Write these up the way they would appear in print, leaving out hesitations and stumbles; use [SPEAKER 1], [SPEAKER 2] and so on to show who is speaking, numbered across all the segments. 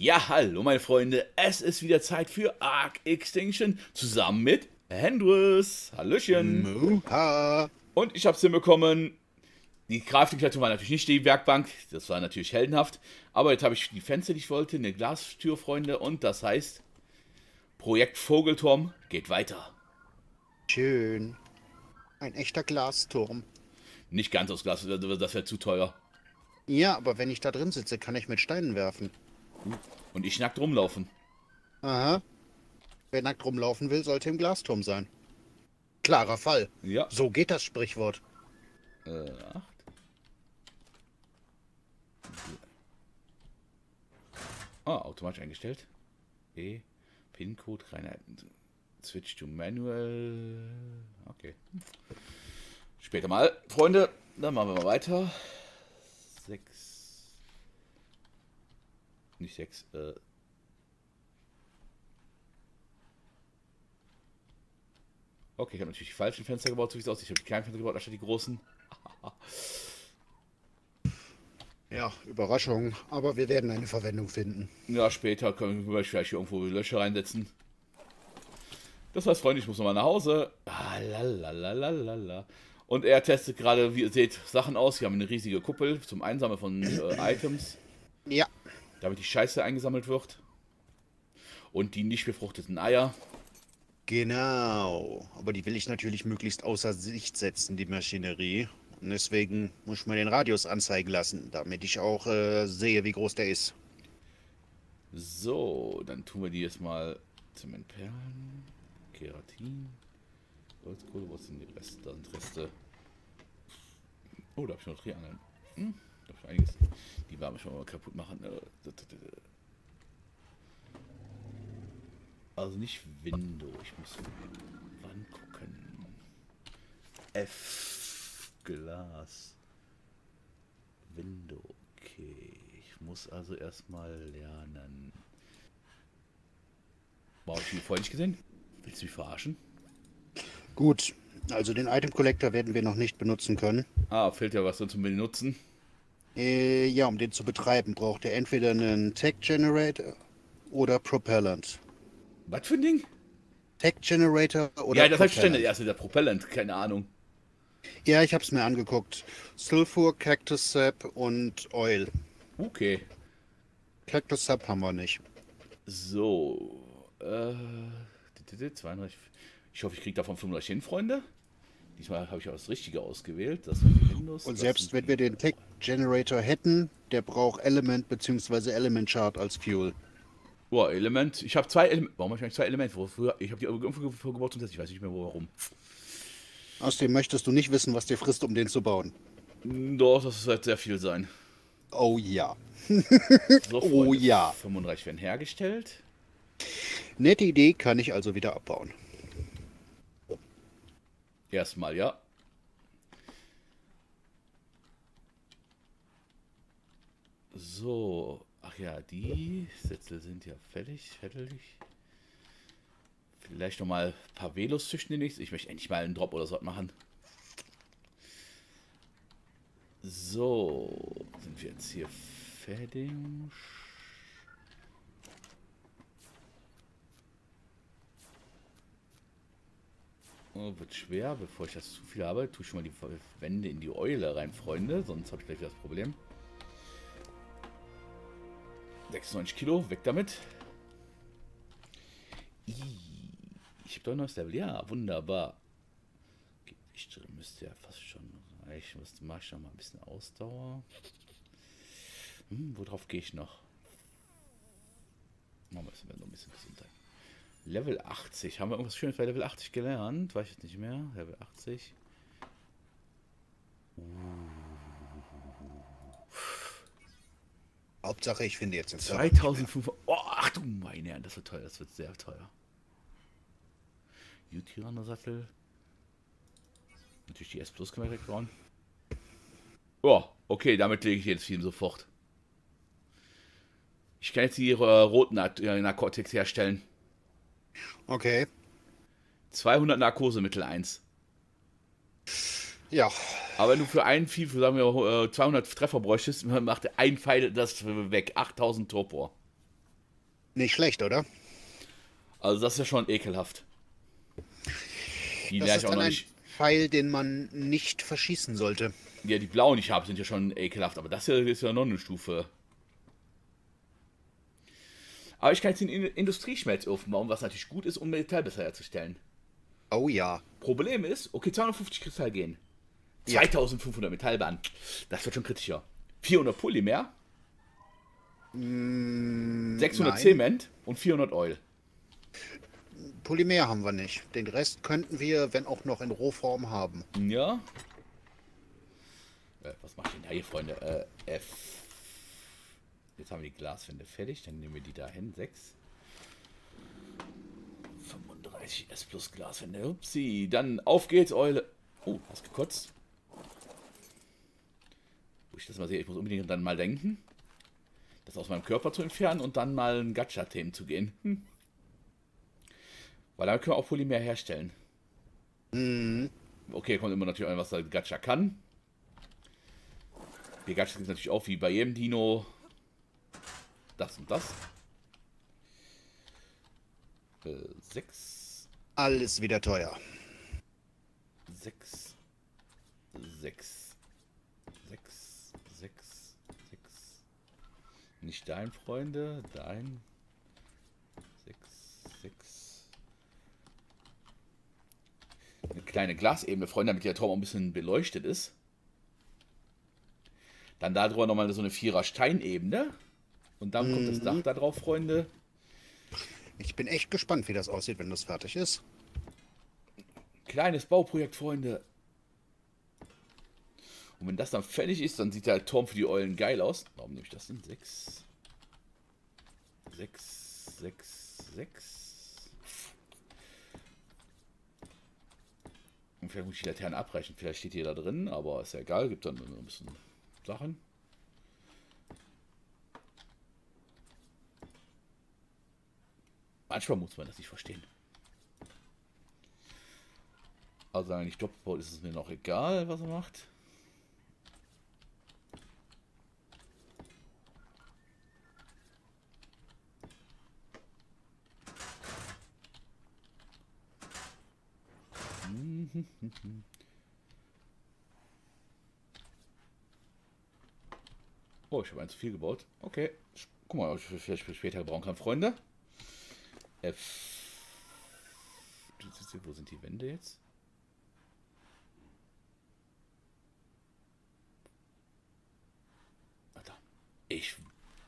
[SPEAKER 1] Ja, hallo meine Freunde, es ist wieder Zeit für Ark Extinction zusammen mit Hendris. Hallöchen.
[SPEAKER 2] Muha.
[SPEAKER 1] Und ich hab's hinbekommen. Die Crafting-Station war natürlich nicht die Werkbank, das war natürlich heldenhaft. Aber jetzt habe ich die Fenster, die ich wollte, eine Glastür, Freunde. Und das heißt, Projekt Vogelturm geht weiter.
[SPEAKER 2] Schön. Ein echter Glasturm.
[SPEAKER 1] Nicht ganz aus Glas, das wäre zu teuer.
[SPEAKER 2] Ja, aber wenn ich da drin sitze, kann ich mit Steinen werfen.
[SPEAKER 1] Und ich nackt rumlaufen.
[SPEAKER 2] Aha. Wer nackt rumlaufen will, sollte im Glasturm sein. Klarer Fall.
[SPEAKER 1] Ja.
[SPEAKER 2] So geht das Sprichwort.
[SPEAKER 1] 8. Ah, automatisch eingestellt. PIN-Code, Reinheiten. Switch to Manual. Okay. Später mal, Freunde. Dann machen wir mal weiter. 6. Nicht 6. Okay, ich habe natürlich die falschen Fenster gebaut, so wie es aussieht. Ich habe die kleinen Fenster gebaut, anstatt die großen.
[SPEAKER 2] Ja, Überraschung. Aber wir werden eine Verwendung finden.
[SPEAKER 1] Ja, später können wir vielleicht hier irgendwo Löcher reinsetzen. Das heißt, Freunde, ich muss nochmal nach Hause. Lalalala. Und er testet gerade, wie ihr seht, Sachen aus. Wir haben eine riesige Kuppel zum Einsammeln von Items,
[SPEAKER 2] Ja.
[SPEAKER 1] damit die Scheiße eingesammelt wird. Und die nicht befruchteten Eier.
[SPEAKER 2] Genau. Aber die will ich natürlich möglichst außer Sicht setzen, die Maschinerie. Und deswegen muss ich mal den Radius anzeigen lassen, damit ich auch sehe, wie groß der ist.
[SPEAKER 1] So, dann tun wir die jetzt mal Zementperlen, Keratin, Holzkohle, wo sind die Reste? Da sind Reste. Oh, da habe ich noch Triangeln. Da habe ich einiges. Die Wärme schon mal kaputt machen. Also nicht Window, ich muss wann gucken. F Glas. Window, okay. Ich muss also erstmal lernen. Wow, ich die vorher nicht gesehen? Willst du mich verarschen?
[SPEAKER 2] Gut. Also den Item Collector werden wir noch nicht benutzen können.
[SPEAKER 1] Ah, fehlt ja was zum Benutzen.
[SPEAKER 2] Ja, um den zu betreiben, braucht er entweder einen Tech Generator oder Propellant.
[SPEAKER 1] Was für ein Ding?
[SPEAKER 2] Tech Generator oder
[SPEAKER 1] Ja, das heißt ständig.
[SPEAKER 2] Propellant.
[SPEAKER 1] Erst der Propellant, keine Ahnung.
[SPEAKER 2] Ja, ich hab's mir angeguckt. Sulfur, Cactus Sap und Oil.
[SPEAKER 1] Okay.
[SPEAKER 2] Cactus Sap haben wir nicht.
[SPEAKER 1] So. 32. Ich hoffe, ich kriege davon 35 hin, Freunde. Diesmal habe ich auch das Richtige ausgewählt. Das sind die Windows.
[SPEAKER 2] Und
[SPEAKER 1] Das
[SPEAKER 2] selbst
[SPEAKER 1] sind
[SPEAKER 2] wenn wir
[SPEAKER 1] die...
[SPEAKER 2] den Tech Generator hätten, der braucht Element bzw. Element Chart als Fuel.
[SPEAKER 1] Oh, Element. Ich habe zwei Elemente. Warum habe ich eigentlich zwei Elemente? Wofür? Ich habe die irgendwo gebaut und ich weiß nicht mehr warum.
[SPEAKER 2] Außerdem möchtest du nicht wissen, was dir frisst, um den zu bauen.
[SPEAKER 1] Doch, das wird sehr viel sein.
[SPEAKER 2] Oh ja.
[SPEAKER 1] So,
[SPEAKER 2] Oh
[SPEAKER 1] Freunde,
[SPEAKER 2] ja.
[SPEAKER 1] 35 werden hergestellt.
[SPEAKER 2] Nette Idee, kann ich also wieder abbauen.
[SPEAKER 1] Erstmal, ja. So. Ach ja, die Sätze sind ja fertig. Vielleicht noch mal ein paar Velos züchten demnächst. Ich möchte endlich mal einen Drop oder so machen. So. Sind wir jetzt hier fertig? Oh, wird schwer. Bevor ich das zu viel habe, tue ich schon mal die Wände in die Eule rein, Freunde. Sonst habe ich gleich wieder das Problem. 96 Kilo, weg damit. Ich habe doch ein neues Level. Ja, wunderbar. Ich müsste ja fast schon reichen. Was mache ich noch mal ein bisschen Ausdauer? Worauf gehe ich noch? Machen wir es noch ein bisschen Gesundheit. Level 80. Haben wir irgendwas Schönes bei Level 80 gelernt? Weiß ich jetzt nicht mehr. Level 80.
[SPEAKER 2] Hauptsache, ich finde jetzt den Server.
[SPEAKER 1] 2500. Oh, ach du meine Herren, das wird teuer. Das wird sehr teuer. U-Tyranno-Sattel. Natürlich die S Plus können wir direkt bauen. Oh, okay, damit lege ich jetzt Film sofort. Ich kann jetzt die roten Narkotics herstellen.
[SPEAKER 2] Okay.
[SPEAKER 1] 200 Narkosemittel 1.
[SPEAKER 2] Ja.
[SPEAKER 1] Aber wenn du für einen Vieh, für sagen wir 200 Treffer bräuchtest, macht ein Pfeil das weg. 8000 Torpor.
[SPEAKER 2] Nicht schlecht, oder?
[SPEAKER 1] Also das ist ja schon ekelhaft. Die
[SPEAKER 2] Das
[SPEAKER 1] lerne ich
[SPEAKER 2] ist
[SPEAKER 1] auch
[SPEAKER 2] dann
[SPEAKER 1] noch
[SPEAKER 2] ein
[SPEAKER 1] nicht.
[SPEAKER 2] Pfeil, den man nicht verschießen sollte.
[SPEAKER 1] Ja, die blauen, die ich habe, sind ja schon ekelhaft. Aber das hier ist ja noch eine Stufe. Aber ich kann jetzt den Industrieschmelzofen bauen, was natürlich gut ist, um Metall besser herzustellen.
[SPEAKER 2] Oh ja.
[SPEAKER 1] Problem ist, okay, 250 Kristall gehen.
[SPEAKER 2] Ja.
[SPEAKER 1] 2500 Metallbahn. Das wird schon kritischer. 400 Polymer, 600
[SPEAKER 2] Nein.
[SPEAKER 1] Zement und 400 Oil.
[SPEAKER 2] Polymer haben wir nicht. Den Rest könnten wir, wenn auch noch in Rohform, haben.
[SPEAKER 1] Ja. Was mache ich denn da hier, Freunde? F. Jetzt haben wir die Glaswände fertig. Dann nehmen wir die da hin. 6. 35 S plus Glaswände. Upsi. Dann auf geht's, Eule. Oh, hast gekotzt. Wo ich das mal sehe, ich muss unbedingt dann mal denken, das aus meinem Körper zu entfernen und dann mal ein Gacha-Themen zu gehen. Weil dann können wir auch Polymer herstellen. Okay, kommt immer natürlich an, was der Gacha kann. Die Gachas gibt es natürlich auch wie bei jedem Dino. Das und das. 6.
[SPEAKER 2] Alles wieder teuer.
[SPEAKER 1] 6. 6. 6. 6. 6. Nicht dein, Freunde. Dein. 6. 6. Eine kleine Glasebene, Freunde, damit der Turm auch ein bisschen beleuchtet ist. Dann darüber nochmal so eine 4er Steinebene. Und dann kommt das Dach da drauf, Freunde.
[SPEAKER 2] Ich bin echt gespannt, wie das aussieht, wenn das fertig ist.
[SPEAKER 1] Kleines Bauprojekt, Freunde. Und wenn das dann fertig ist, dann sieht der Turm für die Eulen geil aus. Warum nehme ich das denn? 6. 6. 6. 6. Und vielleicht muss ich die Laterne abbrechen. Vielleicht steht die da drin, aber ist ja egal. Gibt dann ein bisschen Sachen. Manchmal muss man das nicht verstehen. Also wenn er nicht doppelt baut, ist es mir noch egal, was er macht. Oh, ich habe eins zu viel gebaut. Okay. Guck mal, ob ich vielleicht für später gebrauchen kann, Freunde. F. Wo sind die Wände jetzt? Alter. Ich.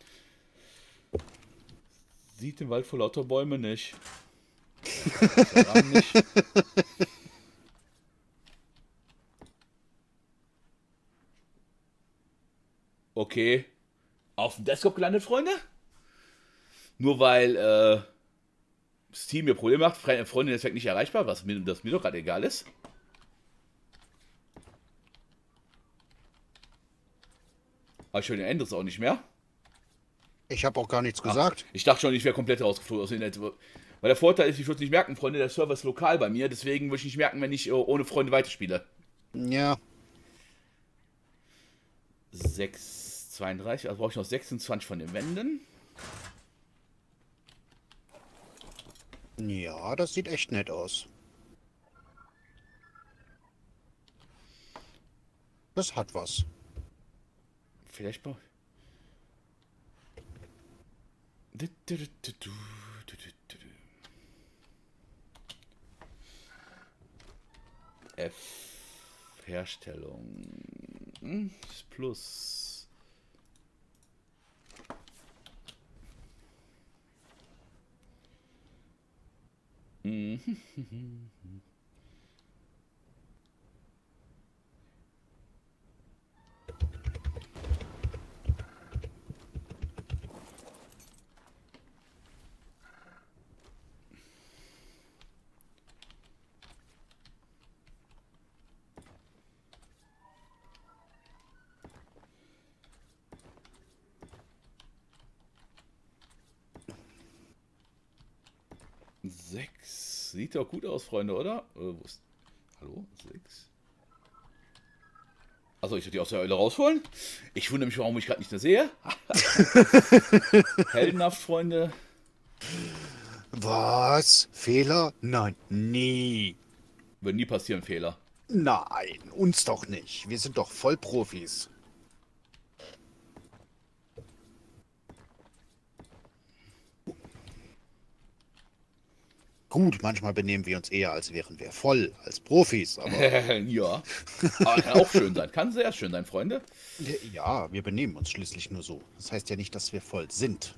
[SPEAKER 1] Sieht den Wald vor lauter Bäume nicht. Nicht. Okay. Auf dem Desktop gelandet, Freunde? Nur weil Steam mir Probleme macht, Freunde Netzwerk nicht erreichbar, was mir doch gerade egal ist. Aber ich höre den Enders auch nicht mehr.
[SPEAKER 2] Ich habe auch gar nichts gesagt.
[SPEAKER 1] Ich dachte schon, ich wäre komplett rausgeflogen aus dem Netz. Weil der Vorteil ist, ich würde es nicht merken, Freunde, der Server ist lokal bei mir, deswegen würde ich nicht merken, wenn ich ohne Freunde weiterspiele.
[SPEAKER 2] Ja.
[SPEAKER 1] 6,32, also brauche ich noch 26 von den Wänden.
[SPEAKER 2] Ja, das sieht echt nett aus. Das hat was.
[SPEAKER 1] Vielleicht brauche F. Herstellung. Plus. Sechs. Sieht doch gut aus, Freunde, oder? Wo ist... Hallo? 6. Achso, ich soll die aus der Eule rausholen. Ich wundere mich, warum ich gerade nicht mehr sehe. Heldenhaft, Freunde.
[SPEAKER 2] Was? Fehler? Nein, nie.
[SPEAKER 1] Wird nie passieren, Fehler.
[SPEAKER 2] Nein, uns doch nicht. Wir sind doch Vollprofis. Gut, manchmal benehmen wir uns eher, als wären wir voll, als Profis, aber
[SPEAKER 1] Ja. Aber kann auch schön sein. Kann sehr schön sein, Freunde.
[SPEAKER 2] ja, wir benehmen uns schließlich nur so. Das heißt ja nicht, dass wir voll sind.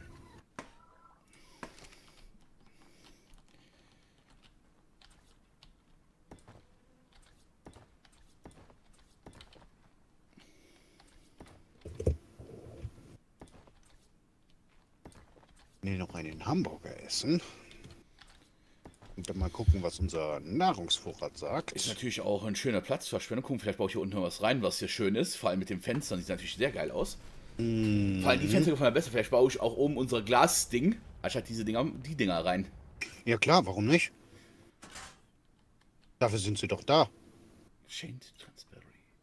[SPEAKER 2] Nee, noch einen Hamburger essen. Und dann mal gucken, was unser Nahrungsvorrat
[SPEAKER 1] Ist
[SPEAKER 2] sagt.
[SPEAKER 1] natürlich auch ein schöner Platzverschwendung. Gucken, vielleicht baue ich hier unten noch was rein, was hier schön ist. Vor allem mit den Fenstern. Sieht natürlich sehr geil aus. Vor allem die Fenster gefallen mir besser. Vielleicht baue ich auch oben unser Glasding, anstatt diese Dinger, die Dinger rein.
[SPEAKER 2] Ja klar, warum nicht? Dafür sind sie doch da.
[SPEAKER 1] Chained Transparent.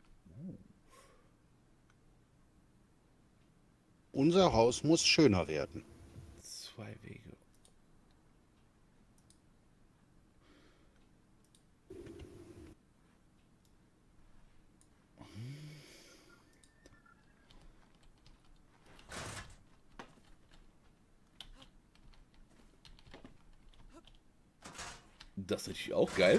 [SPEAKER 2] Unser Haus muss schöner werden.
[SPEAKER 1] 2 Wege. Das ist natürlich auch geil.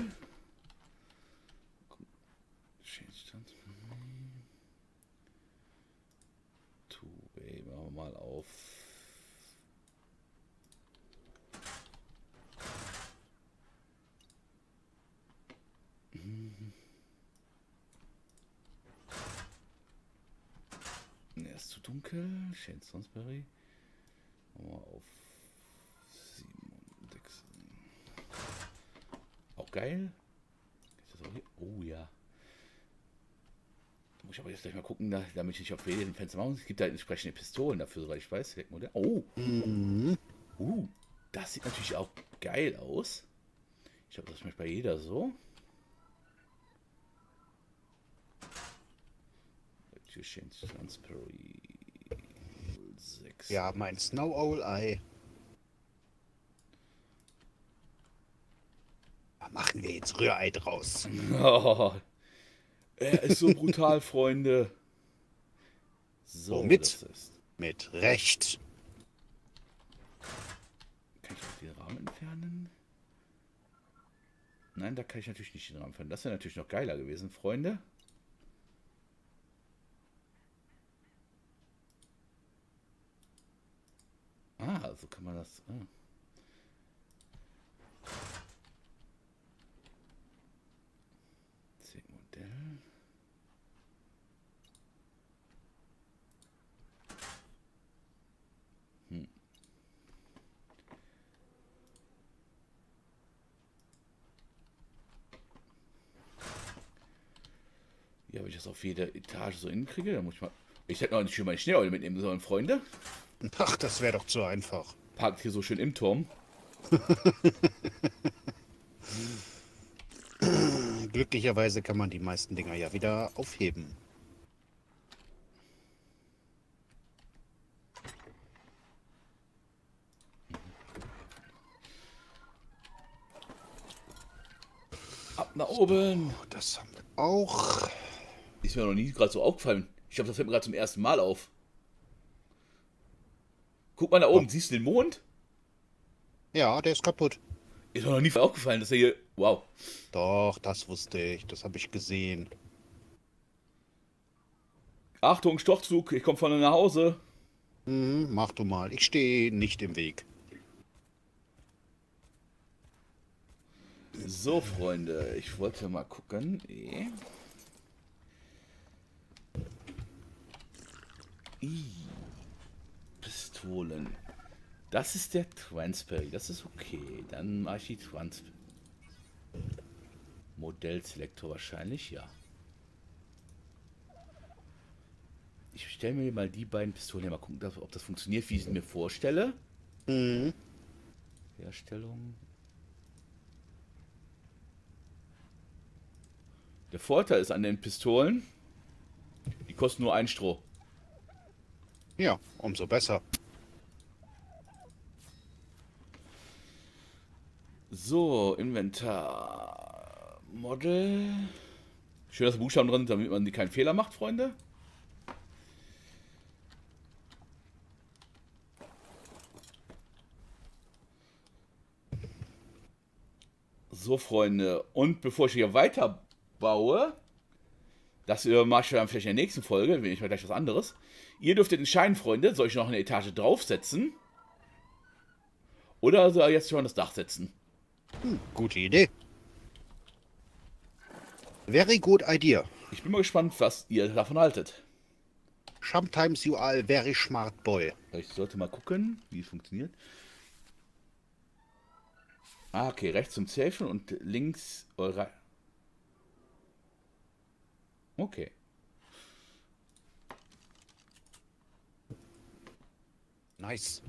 [SPEAKER 1] Two-Way, machen wir mal auf. Er ist zu dunkel. Shane Sonsbury. Machen wir auf 6. Auch geil. Ist das auch hier? Oh ja. Da muss ich aber jetzt gleich mal gucken, damit ich nicht auf jeden Fenster machen muss. Es gibt da entsprechende Pistolen dafür, soweit ich weiß. Oh. Das sieht natürlich auch geil aus. Ich glaube, das möchte bei jeder so. Transparency 6.
[SPEAKER 2] Ja, mein Snow Owl Eye. Da machen wir jetzt Rührei draus.
[SPEAKER 1] Oh, er ist so brutal, Freunde. So,
[SPEAKER 2] Womit?
[SPEAKER 1] das ist.
[SPEAKER 2] Mit Recht.
[SPEAKER 1] Kann ich auch den Rahmen entfernen? Nein, da kann ich natürlich nicht den Rahmen entfernen. Das wäre natürlich noch geiler gewesen, Freunde. Ah, so kann man das. Ah. Modell. Ja, wenn ich das auf jede Etage so hinkriege, dann muss ich mal. Ich hätte noch nicht schön meine Schneeeule mitnehmen sollen, Freunde.
[SPEAKER 2] Ach, das wäre doch zu einfach.
[SPEAKER 1] Parkt hier so schön im Turm.
[SPEAKER 2] Glücklicherweise kann man die meisten Dinger ja wieder aufheben.
[SPEAKER 1] Ab nach oben.
[SPEAKER 2] Das haben wir auch.
[SPEAKER 1] Ist mir noch nie gerade so aufgefallen. Ich glaube, das fällt mir gerade zum ersten Mal auf. Guck mal da oben, siehst du den Mond?
[SPEAKER 2] Ja, der ist kaputt.
[SPEAKER 1] Ist mir noch nie aufgefallen, dass er hier. Wow.
[SPEAKER 2] Doch, das wusste ich. Das habe ich gesehen.
[SPEAKER 1] Achtung, Stochzug, ich komme von nach Hause.
[SPEAKER 2] Mach du mal. Ich stehe nicht im Weg.
[SPEAKER 1] So, Freunde, ich wollte mal gucken. Pistolen. Das ist der Transparent, das ist okay. Dann mache ich die Transparent. Modellselektor wahrscheinlich, ja. Ich stelle mir mal die beiden Pistolen hier mal gucken, ob das funktioniert, wie ich es mir vorstelle. Herstellung. Der Vorteil ist an den Pistolen, die kosten nur ein Stroh.
[SPEAKER 2] Ja, umso besser.
[SPEAKER 1] So, Inventar. Model. Schön, dass Buchstaben drin sind, damit man keinen Fehler macht, Freunde. So, Freunde. Und bevor ich hier weiterbaue, das mache ich dann vielleicht in der nächsten Folge, wenn ich mal gleich was anderes. Ihr dürftet entscheiden, Freunde, soll ich noch eine Etage draufsetzen? Oder soll ich jetzt schon das Dach setzen?
[SPEAKER 2] Gute Idee. Very good idea.
[SPEAKER 1] Ich bin mal gespannt, was ihr davon haltet.
[SPEAKER 2] Sometimes you are a very smart boy.
[SPEAKER 1] Ich sollte mal gucken, wie es funktioniert. Ah, okay, rechts zum Safen und links eure. Okay.
[SPEAKER 2] Nice.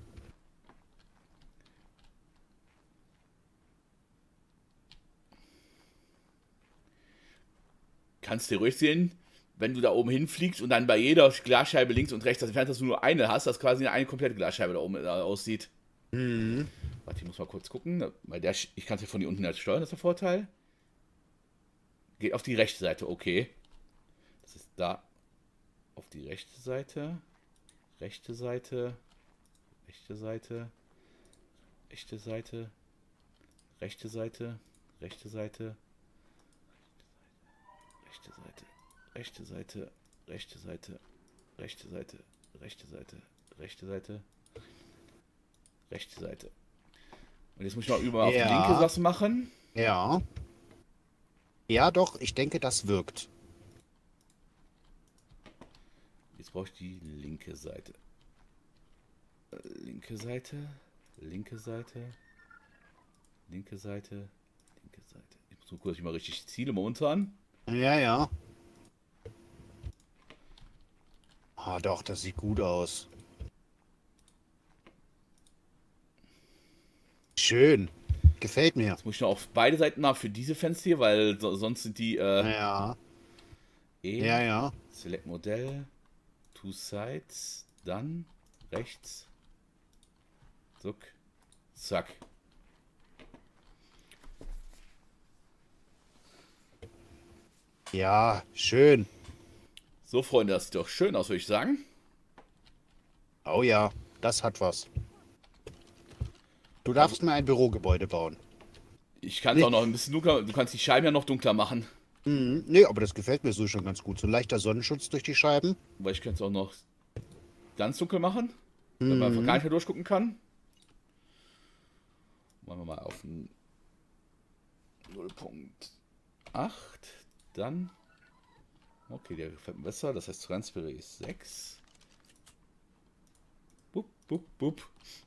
[SPEAKER 1] Kannst du ruhig sehen, wenn du da oben hinfliegst und dann bei jeder Glasscheibe links und rechts das entfernt, dass du nur eine hast, dass quasi eine komplette Glasscheibe da oben aussieht.
[SPEAKER 2] Mhm.
[SPEAKER 1] Warte, ich muss mal kurz gucken, weil ich kann es ja von hier unten halt steuern, das ist der Vorteil. Geht auf die rechte Seite, okay. Das ist da. Auf die rechte Seite. Rechte Seite. Rechte Seite. Rechte Seite. Rechte Seite. Rechte Seite. Rechte Seite. Rechte Seite. Rechte Seite. Rechte Seite. Rechte Seite. Rechte Seite. Rechte Seite. Und jetzt muss ich mal über auf die linke was machen.
[SPEAKER 2] Ja. Ja, doch, ich denke, das wirkt.
[SPEAKER 1] Jetzt brauche ich die linke Seite. Linke Seite. Linke Seite. Linke Seite. Linke Seite. Ich muss nur kurz mal richtig ziele momentan.
[SPEAKER 2] Ja, ja. Ah, doch, das sieht gut aus. Schön. Gefällt mir.
[SPEAKER 1] Jetzt muss ich noch auf beide Seiten mal für diese Fenster hier, weil sonst sind die
[SPEAKER 2] Ja. Ja, ja.
[SPEAKER 1] Select Modell. Two Sides. Dann rechts. Zuck. Zack.
[SPEAKER 2] Ja, schön.
[SPEAKER 1] So, Freunde, das sieht doch schön aus, würde ich sagen.
[SPEAKER 2] Oh ja, das hat was. Du darfst mir ein Bürogebäude bauen.
[SPEAKER 1] Ich kann es auch noch ein bisschen dunkler. Du kannst die Scheiben ja noch dunkler machen.
[SPEAKER 2] Mhm. Nee, aber das gefällt mir so schon ganz gut. So ein leichter Sonnenschutz durch die Scheiben.
[SPEAKER 1] Weil ich könnte es auch noch ganz dunkel machen. Damit man einfach gar nicht mehr durchgucken kann. Machen wir mal auf 0.8. Dann. Okay, der gefällt mir besser. Das heißt, Transfer ist 6. Bup, bup, bup.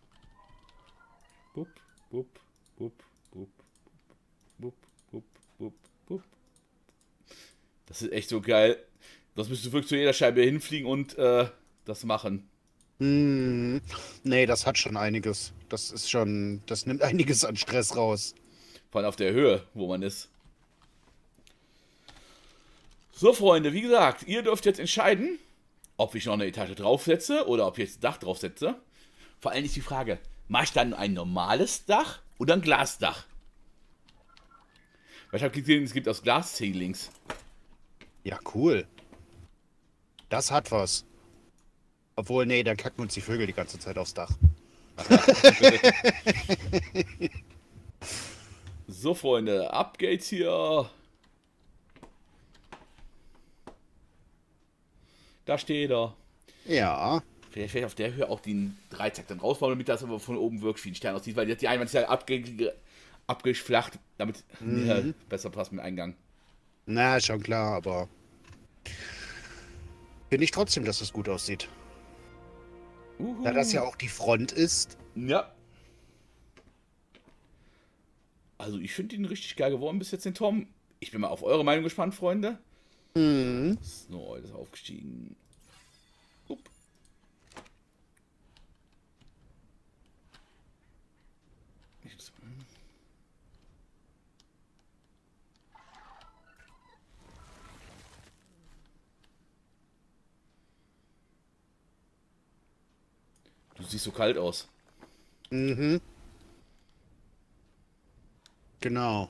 [SPEAKER 1] Bup, bup, bup, bup, bup, bup, bup, bup. Das ist echt so geil. Das müsstest du wirklich zu jeder Scheibe hinfliegen und das machen.
[SPEAKER 2] Hm, nee, das hat schon einiges. Das ist schon, das nimmt einiges an Stress raus.
[SPEAKER 1] Vor allem auf der Höhe, wo man ist. So, Freunde, wie gesagt, ihr dürft jetzt entscheiden, ob ich noch eine Etage draufsetze oder ob ich jetzt ein Dach draufsetze. Vor allem ist die Frage, mache ich dann ein normales Dach oder ein Glasdach? Weil ich habe gesehen, es gibt aus Glas-Ceilings.
[SPEAKER 2] Ja, cool. Das hat was. Obwohl, nee, dann kacken uns die Vögel die ganze Zeit aufs Dach.
[SPEAKER 1] So, Freunde, ab geht's hier. Da steht er.
[SPEAKER 2] Ja.
[SPEAKER 1] Vielleicht werde ich auf der Höhe auch den Dreizack dann rausbauen, damit das aber von oben wirklich wie ein Stern aussieht, weil jetzt die Einwand ist ja abgeflacht, damit ja, besser passt mit dem Eingang.
[SPEAKER 2] Na, schon klar, aber finde ich trotzdem, dass es gut aussieht. Da das ja auch die Front ist.
[SPEAKER 1] Ja. Also ich finde ihn richtig geil geworden bis jetzt, den Tom. Ich bin mal auf eure Meinung gespannt, Freunde.
[SPEAKER 2] Mhm.
[SPEAKER 1] So, das ist aufgestiegen. Upp. Du siehst so kalt aus.
[SPEAKER 2] Mhm. Genau.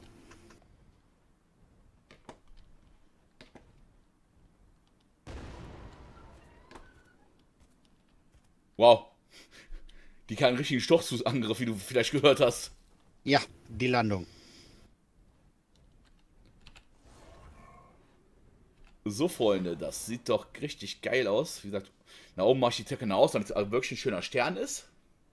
[SPEAKER 1] Wow. Die kann einen richtigen Sturzflussangriff, wie du vielleicht gehört hast.
[SPEAKER 2] Ja, die Landung.
[SPEAKER 1] So, Freunde, das sieht doch richtig geil aus. Wie gesagt, nach oben mache ich die Decke aus, damit es also wirklich ein schöner Stern ist.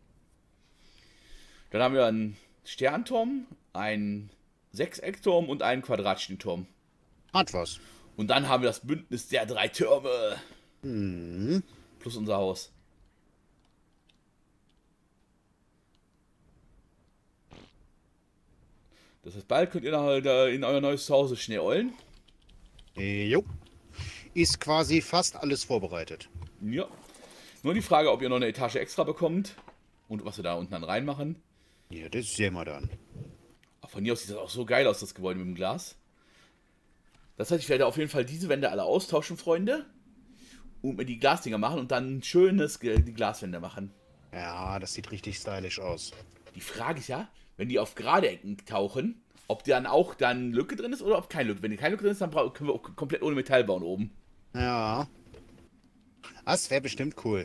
[SPEAKER 1] Dann haben wir einen Sternturm, einen Sechseckturm und einen quadratischen Turm.
[SPEAKER 2] Hat was.
[SPEAKER 1] Und dann haben wir das Bündnis der drei Türme.
[SPEAKER 2] Hm.
[SPEAKER 1] Plus unser Haus. Das heißt, bald könnt ihr in euer neues Zuhause Schnee eulen.
[SPEAKER 2] Jo. Ist quasi fast alles vorbereitet.
[SPEAKER 1] Ja. Nur die Frage, ob ihr noch eine Etage extra bekommt. Und was wir da unten dann reinmachen.
[SPEAKER 2] Ja, das sehen wir dann.
[SPEAKER 1] Aber von hier aus sieht das auch so geil aus, das Gebäude mit dem Glas. Das heißt, ich werde auf jeden Fall diese Wände alle austauschen, Freunde. Und mir die Glasdinger machen und dann die Glaswände machen.
[SPEAKER 2] Ja, das sieht richtig stylisch aus.
[SPEAKER 1] Die Frage ist ja, wenn die auf gerade Ecken tauchen, ob dann auch dann Lücke drin ist oder ob keine Lücke. Wenn keine Lücke drin ist, dann können wir auch komplett ohne Metall bauen oben.
[SPEAKER 2] Ja. Das wäre bestimmt cool.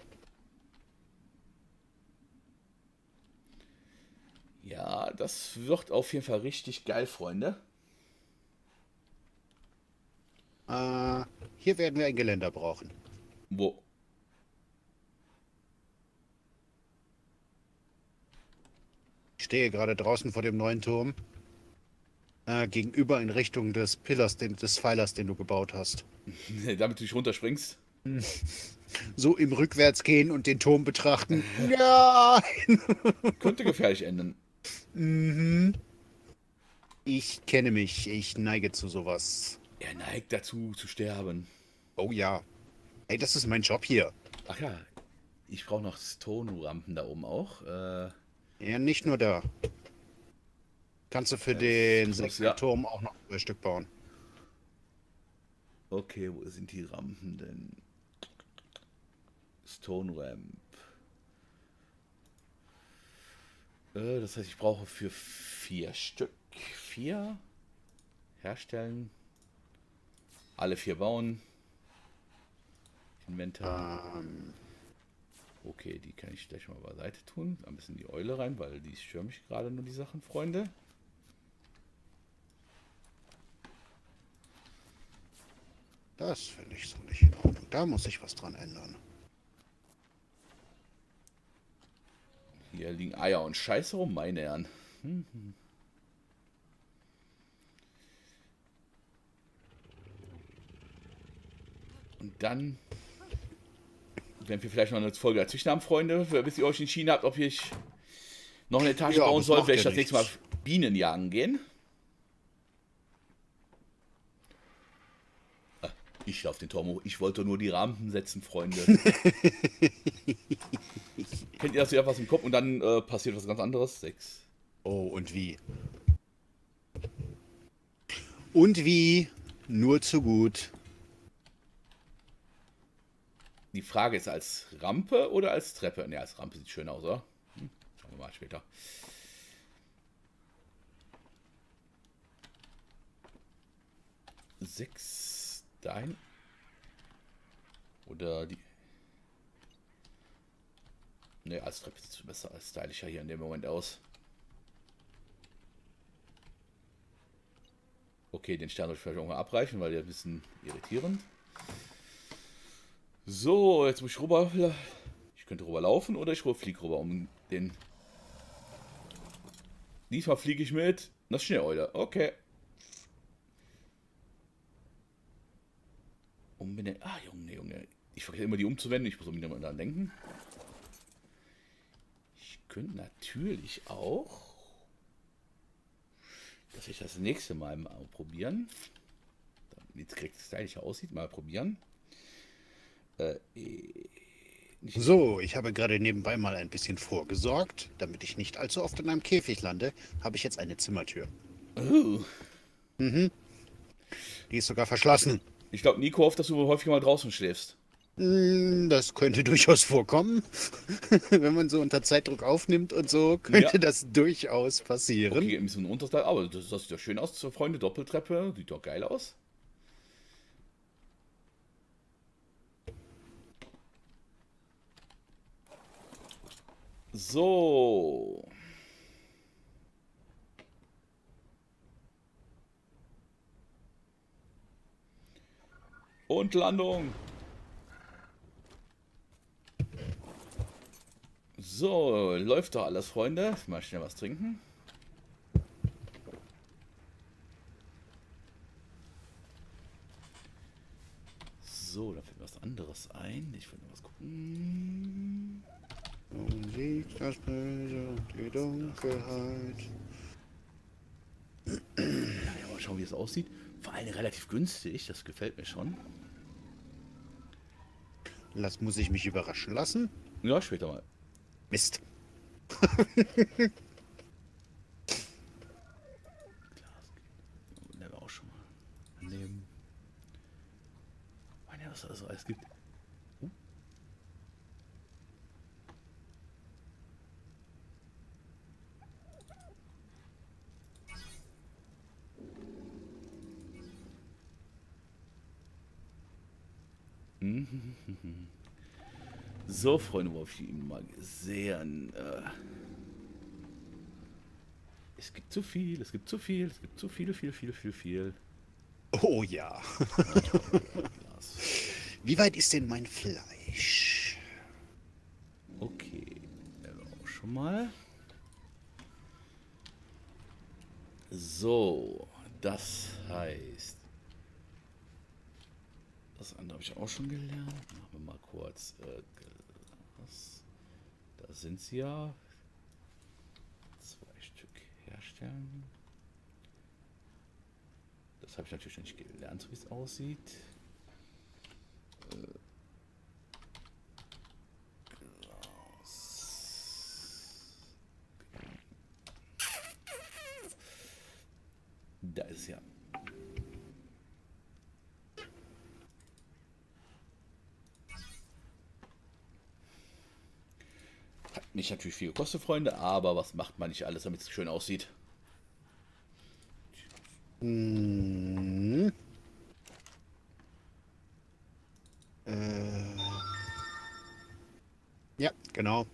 [SPEAKER 1] Ja, das wird auf jeden Fall richtig geil, Freunde.
[SPEAKER 2] Hier werden wir ein Geländer brauchen.
[SPEAKER 1] Wo?
[SPEAKER 2] Ich stehe gerade draußen vor dem neuen Turm. Gegenüber in Richtung des Pillars, des Pfeilers, den du gebaut hast.
[SPEAKER 1] Damit du dich runterspringst.
[SPEAKER 2] So im Rückwärtsgehen und den Turm betrachten. Ja!
[SPEAKER 1] Könnte gefährlich enden.
[SPEAKER 2] Mhm. Ich kenne mich. Ich neige zu sowas.
[SPEAKER 1] Er neigt dazu zu sterben.
[SPEAKER 2] Oh ja. Hey, das ist mein Job hier.
[SPEAKER 1] Ach ja, ich brauche noch Stone-Rampen da oben auch.
[SPEAKER 2] Ja, nicht nur da. Kannst du für den
[SPEAKER 1] ja.
[SPEAKER 2] Sektorturm auch noch 2 Stück bauen.
[SPEAKER 1] Okay, wo sind die Rampen denn? Stone Ramp. Das heißt, ich brauche für 4 Stück. 4 herstellen. Alle 4 bauen. Inventar. Okay, die kann ich gleich mal beiseite tun. Ein bisschen die Eule rein, weil die stört mich gerade nur die Sachen, Freunde.
[SPEAKER 2] Das finde ich so nicht in Ordnung. Da muss ich was dran ändern.
[SPEAKER 1] Hier liegen Eier und Scheiße rum, meine Herren. Und dann werden wir vielleicht noch eine Folge dazwischen haben, Freunde, bis ihr euch entschieden habt, ob ich noch eine Etage bauen soll. Vielleicht das nächste Mal Bienen jagen gehen. Ich laufe den Turm hoch. Ich wollte nur die Rampen setzen, Freunde. Kennt ihr das? Ihr habt was im Kopf und dann passiert was ganz anderes. 6.
[SPEAKER 2] Oh, und wie? Und wie? Nur zu gut.
[SPEAKER 1] Die Frage ist, als Rampe oder als Treppe? Ne, als Rampe sieht schön aus, oder? Schauen wir mal später. Sechs dahin. Oder die. Ne, als Treppe sieht es besser, als stylischer hier in dem Moment aus. Okay, den Stern soll ich vielleicht auch mal abreichen, weil der ein bisschen irritierend. So, jetzt muss ich rüber. Ich könnte rüber laufen oder ich fliege rüber um den. Diesmal fliege ich mit. Das Schneeeule. Okay. Umbenennen. Ah, Junge, Junge. Ich vergesse immer die umzuwenden. Ich muss wieder mal daran denken. Ich könnte natürlich auch. Dass ich das nächste Mal probieren. Damit es direkt stylischer aussieht. Mal probieren.
[SPEAKER 2] So, ich habe gerade nebenbei mal ein bisschen vorgesorgt. Damit ich nicht allzu oft in einem Käfig lande, habe ich jetzt eine Zimmertür. Mhm. Die ist sogar verschlossen.
[SPEAKER 1] Ich glaube, Nico hofft, dass du häufig mal draußen schläfst.
[SPEAKER 2] Das könnte durchaus vorkommen. Wenn man so unter Zeitdruck aufnimmt und so,
[SPEAKER 1] Ja.
[SPEAKER 2] könnte das durchaus
[SPEAKER 1] Okay,
[SPEAKER 2] passieren.
[SPEAKER 1] ein bisschen Unterteil, aber das sieht doch schön aus, Freunde. Doppeltreppe, sieht doch geil aus. So. Und Landung. So, läuft doch alles, Freunde. Mal schnell was trinken. So, da fällt mir was anderes ein. Ich will noch was gucken.
[SPEAKER 2] Nun liegt das Böse und die Dunkelheit.
[SPEAKER 1] Ja, mal schauen, wie es aussieht. Vor allem relativ günstig. Das gefällt mir schon.
[SPEAKER 2] Muss ich mich überraschen lassen?
[SPEAKER 1] Ja, später mal.
[SPEAKER 2] Mist.
[SPEAKER 1] Nehmen wir auch schon mal annehmen. Meine, was da so alles gibt. So, Freunde, worauf ich ihn mal gesehen. Es gibt zu viel, es gibt zu viel, es gibt zu viel.
[SPEAKER 2] Oh ja.
[SPEAKER 1] Glas.
[SPEAKER 2] Wie weit ist denn mein Fleisch?
[SPEAKER 1] Okay, auch schon mal. So, das heißt, das andere habe ich auch schon gelernt. Machen wir mal kurz Glas. Da sind sie ja. 2 Stück herstellen. Das habe ich natürlich noch nicht gelernt, so wie es aussieht. Da ist es ja. Hat mich natürlich viel gekostet, Freunde, aber was macht man nicht alles, damit es schön aussieht?
[SPEAKER 2] Hm. Äh. Ja, genau.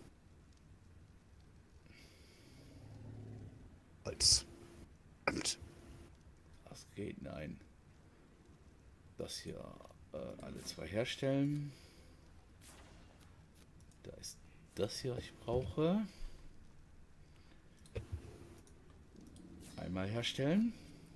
[SPEAKER 2] Holz. Und
[SPEAKER 1] Das geht, nein. Das hier alle 2 herstellen. Da ist das hier, was ich brauche. Einmal herstellen.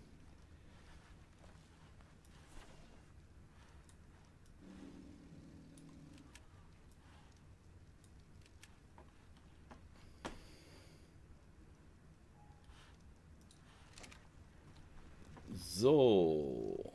[SPEAKER 1] So.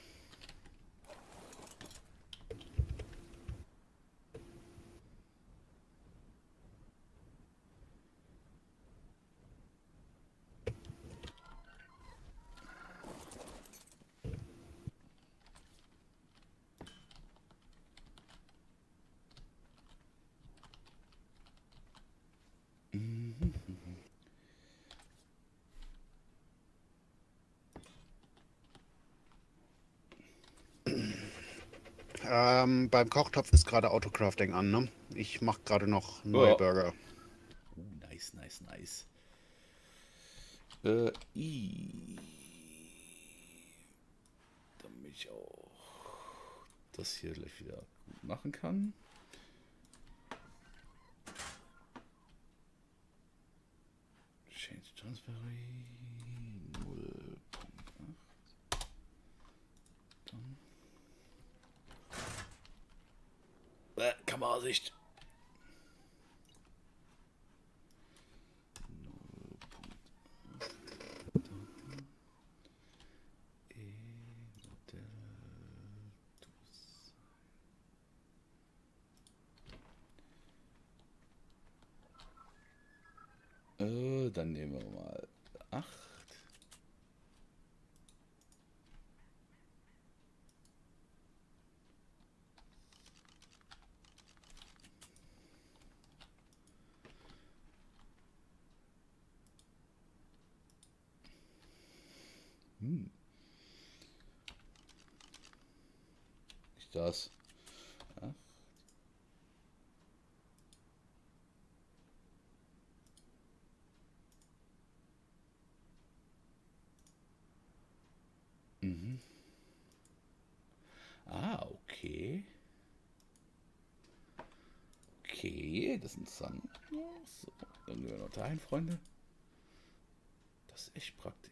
[SPEAKER 2] beim Kochtopf ist gerade Autocrafting an, ne? Ich mache gerade noch neue
[SPEAKER 1] Ja.
[SPEAKER 2] Burger.
[SPEAKER 1] Nice. I. Damit ich auch das hier gleich wieder gut machen kann. Change Transparency 0.8. Kamerasicht. Dann nehmen wir mal 8. Nicht das. Ja. Ah, okay. Okay, das ist interessant. So, dann gehen wir noch dahin, Freunde. Das ist echt praktisch.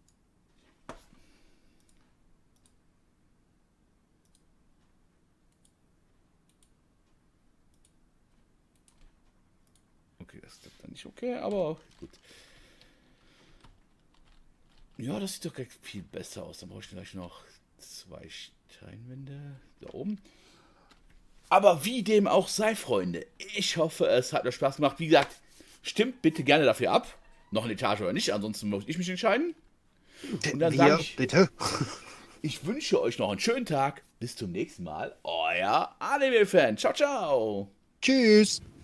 [SPEAKER 1] Okay, das ist dann nicht okay, aber gut. Ja, das sieht doch gleich viel besser aus. Dann brauche ich gleich noch 2 Steinwände da oben. Aber wie dem auch sei, Freunde, ich hoffe, es hat euch Spaß gemacht. Wie gesagt, stimmt bitte gerne dafür ab. Noch eine Etage oder nicht, ansonsten muss ich mich entscheiden. Und dann sage ich,
[SPEAKER 2] bitte.
[SPEAKER 1] ich wünsche euch noch einen schönen Tag. Bis zum nächsten Mal. Euer Anime-Fan. Ciao, ciao.
[SPEAKER 2] Tschüss.